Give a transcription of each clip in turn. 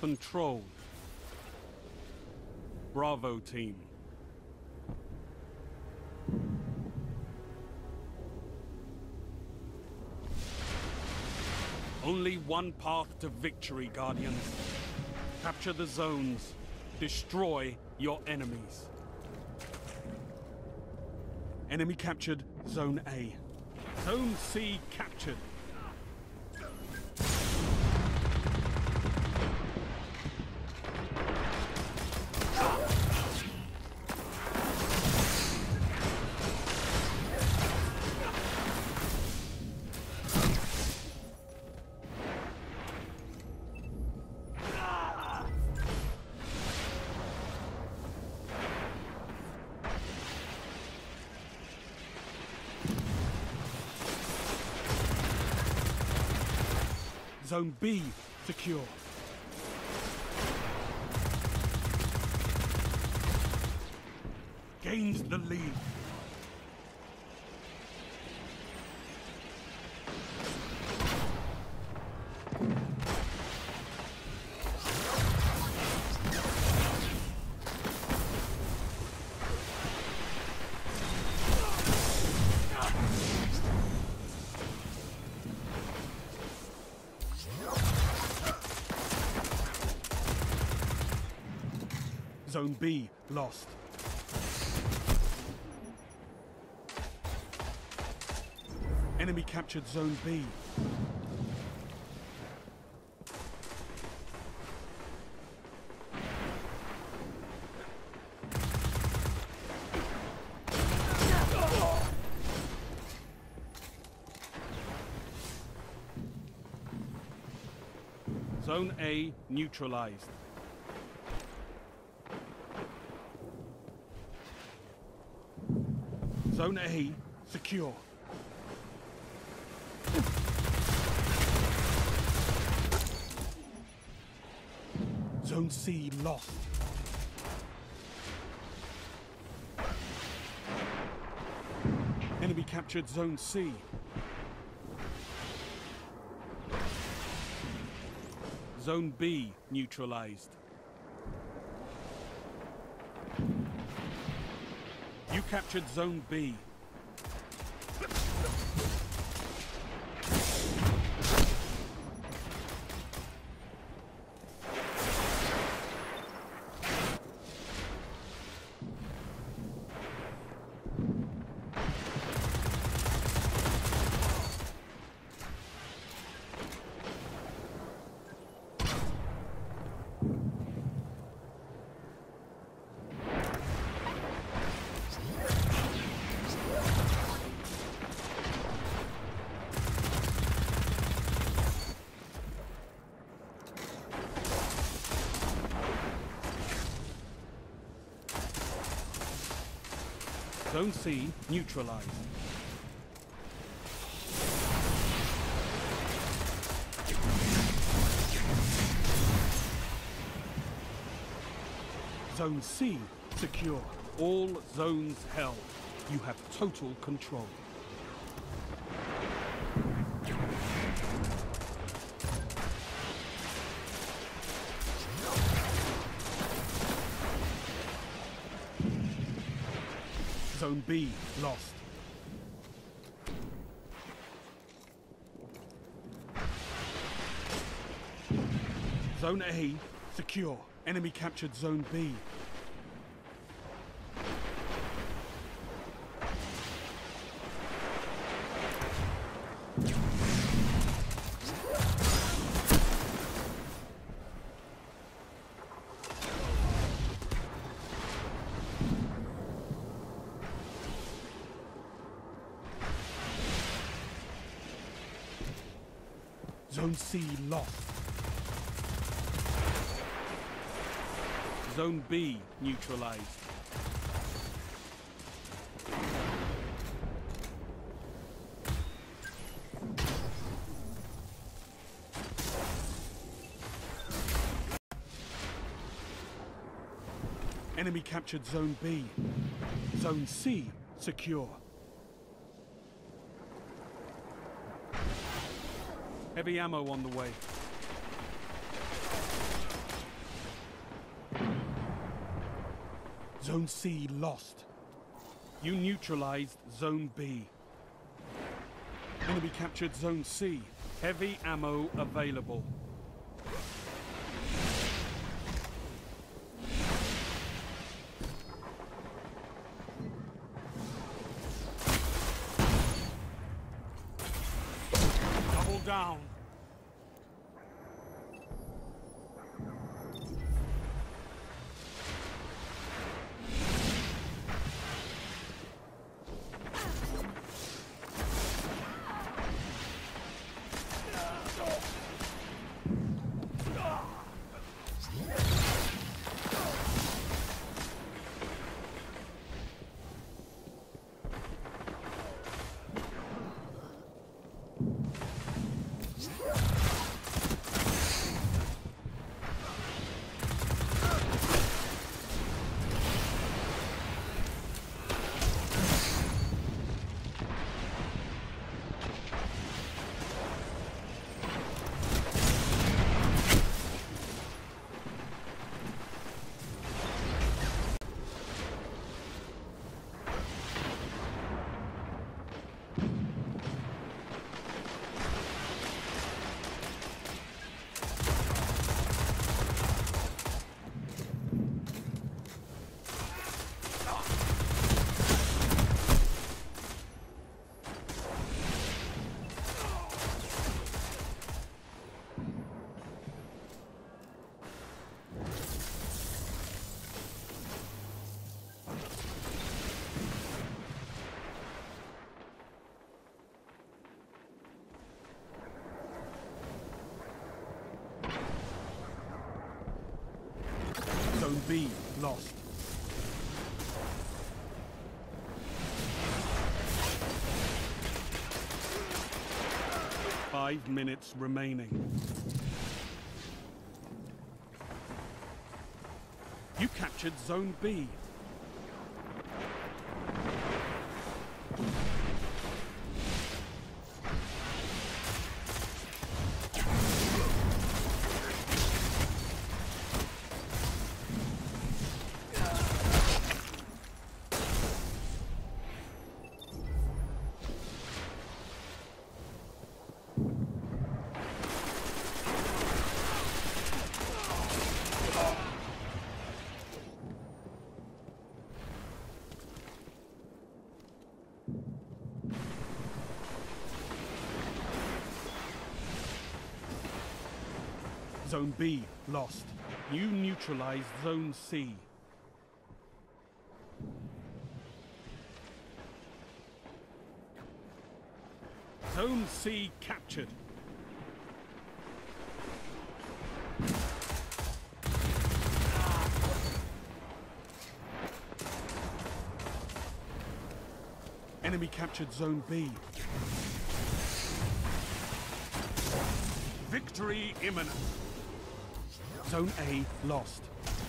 Control. Bravo team. Only one path to victory, Guardians. Capture the zones. Destroy your enemies. Enemy captured Zone A. Zone C captured. Zone B secure. Gains the lead. Zone B lost. Enemy captured Zone B. Zone A neutralized. Zone A secure. Zone C lost. Enemy captured Zone C. Zone B neutralized. You captured Zone B. Zone C neutralized. Zone C secure. All zones held. You have total control. Zone B lost. Zone A secure. Enemy captured Zone B. Zone C lost. Zone B neutralized. Enemy captured Zone B. Zone C secure. Heavy ammo on the way. Zone C lost. You neutralized Zone B. Enemy captured Zone C. Heavy ammo available. Double down. Zone B lost. Five minutes remaining. You captured Zone B. Zone B lost. You neutralized Zone C. Zone C captured. Enemy captured Zone B. Victory imminent. Zone A lost.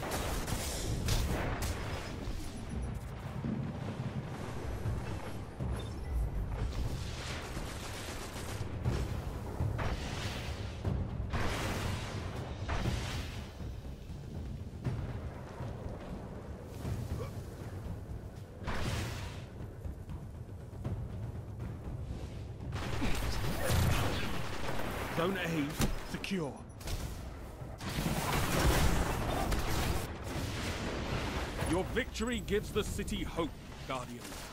Zone A secure. Your victory gives the city hope, Guardians.